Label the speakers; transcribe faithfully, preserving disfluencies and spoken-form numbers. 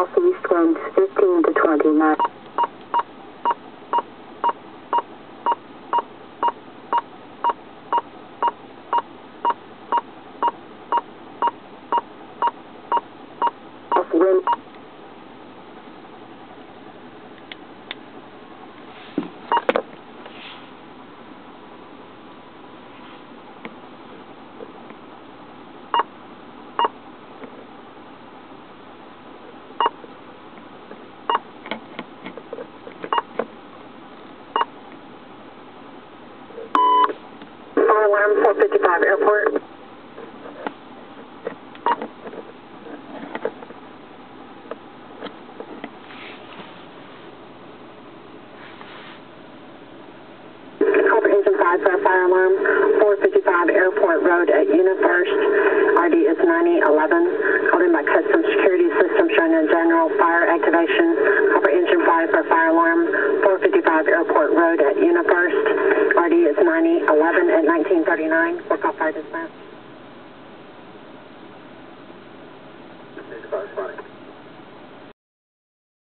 Speaker 1: southeast winds fifteen to twenty knots. Wind. Fire alarm four fifty-five airport. For a fire alarm, four fifty-five Airport Road at UniFirst. R D is ninety eleven. Called in by Custom Security System showing a general fire activation. Copper engine five for fire alarm, four fifty-five Airport Road at UniFirst. R D is ninety eleven at nineteen thirty-nine. Work off fire dispatch.